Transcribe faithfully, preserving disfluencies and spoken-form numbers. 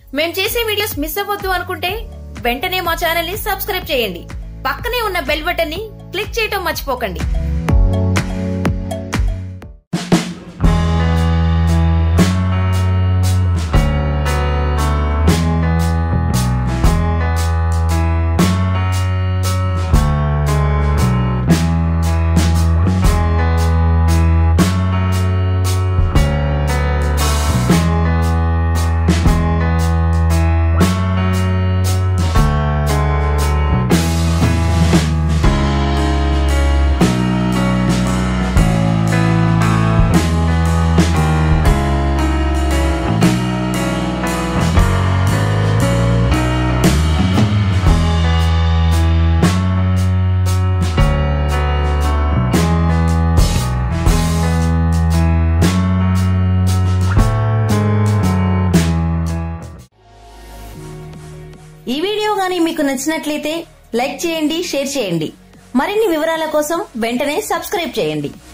మేం చేసే videos miss అవ్వద్దు అనుకుంటే వెంటనే మా ఛానల్ ని సబ్స్క్రైబ్ చేయండి. పక్కనే ఉన్న బెల్ బటన్ ని క్లిక్ చేయటం మర్చిపోకండి. ఈ వీడియో గానీ మీకు నచ్చినట్లయితే లైక్ చేయండి, షేర్ చేయండి. మరిన్ని వివరాల కోసం వెంటనే సబ్స్క్రైబ్ చేయండి.